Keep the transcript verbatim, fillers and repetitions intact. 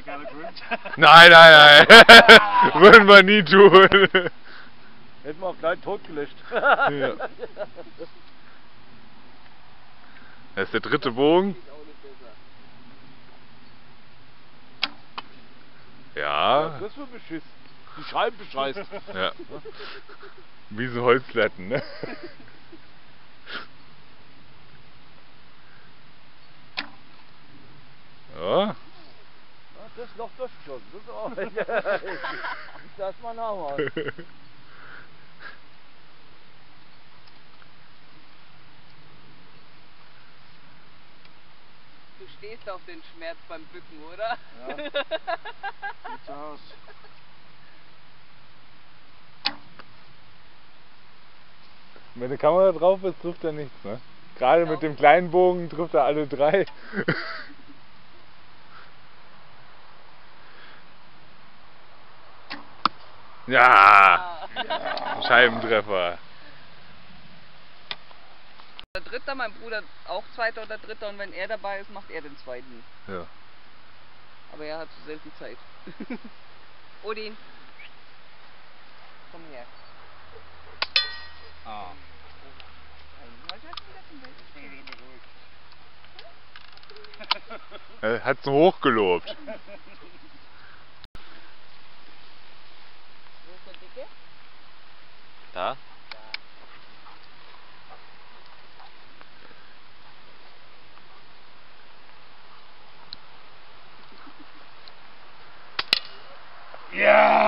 gerne gefilmt? Nein, nein, nein. Würden wir nie tun. Hätten wir auch gleich tot gelöscht. Ja. Das ist der dritte Bogen. Ja. Das war Beschiss. Die Scheiben bescheißt. Ja. Wie so Holzlatten, ne? Ja. Das Loch durchgeschossen. Das ist auch. Das ist mal nachmachen. Du stehst auf den Schmerz beim Bücken, oder? Ja. Sieht's aus. Wenn eine Kamera drauf ist, trifft er nichts, ne? Gerade mit dem kleinen Bogen trifft er alle drei. Ja! Ja. Scheibentreffer. Der Dritter, mein Bruder auch Zweiter oder Dritter, und wenn er dabei ist, macht er den Zweiten. Ja. Aber er hat so selten Zeit. Odin, komm her. Ah. Er hat's so hochgelobt. Wo ist der Dicke? Da? Ja!